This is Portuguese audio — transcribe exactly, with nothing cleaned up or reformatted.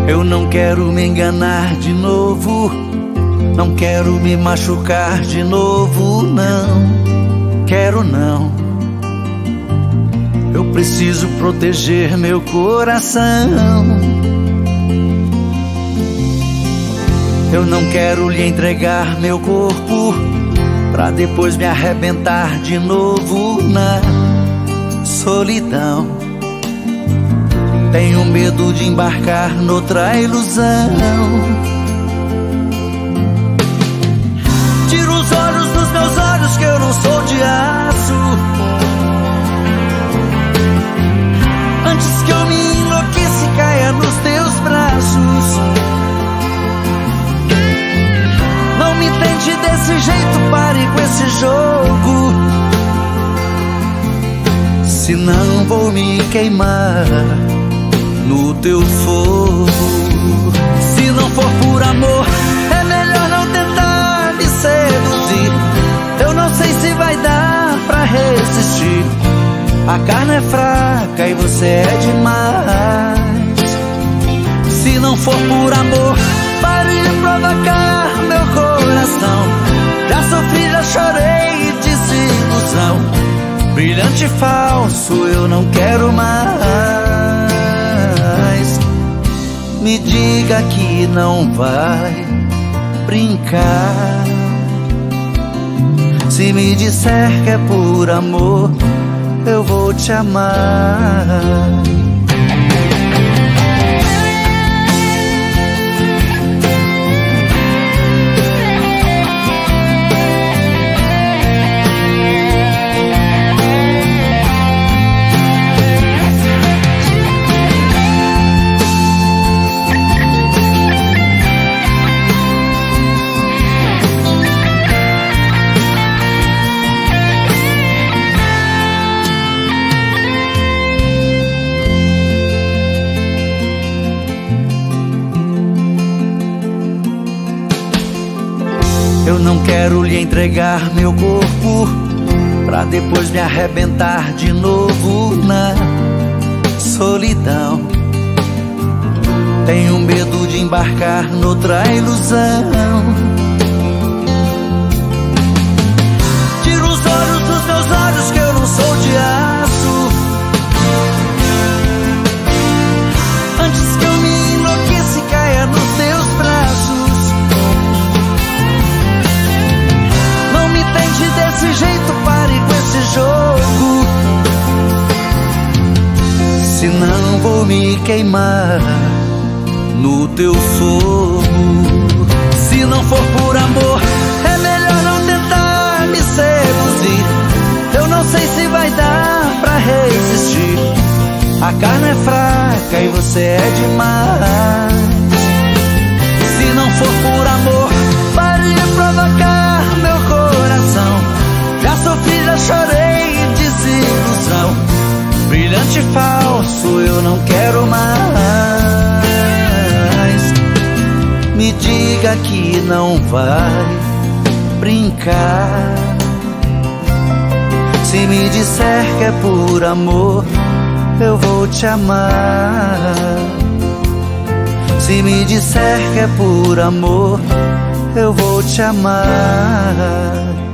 Eu não quero me enganar de novo, não quero me machucar de novo, não quero não. Eu preciso proteger meu coração. Eu não quero lhe entregar meu corpo pra depois me arrebentar de novo na solidão. Tenho medo de embarcar noutra ilusão. Tira os olhos dos meus olhos que eu não sou de aço, antes que eu me enlouqueça e caia nos teus braços. Não me tente desse jeito, pare com esse jogo, senão vou me queimar no teu fogo. Se não for por amor, é melhor não tentar me seduzir. Eu não sei se vai dar pra resistir. A carne é fraca e você é demais. Se não for por amor, pare de provocar meu coração. Já sofri, já chorei, desilusão. Brilhante falso, eu não quero mais. Me diga que não vai brincar. Se me disser que é por amor, eu vou te amar. Eu não quero lhe entregar meu corpo pra depois me arrebentar de novo na solidão. Tenho medo de embarcar noutra ilusão. Tira os olhos dos meus olhos que eu não sou de aço, antes que eu me enlouqueça e caia nos teus braços. Desse jeito, pare com esse jogo, senão vou me queimar no teu fogo. Se não for por amor, é melhor não tentar me seduzir. Eu não sei se vai dar pra resistir. A carne é fraca e você é demais. Se não for por amor, pare de provocar meu coração. Já sofri, já chorei, desilusão. Brilhante falso, eu não quero mais. Me diga que não vai brincar. Se me disser que é por amor, eu vou te amar. Se me disser que é por amor, eu vou te amar.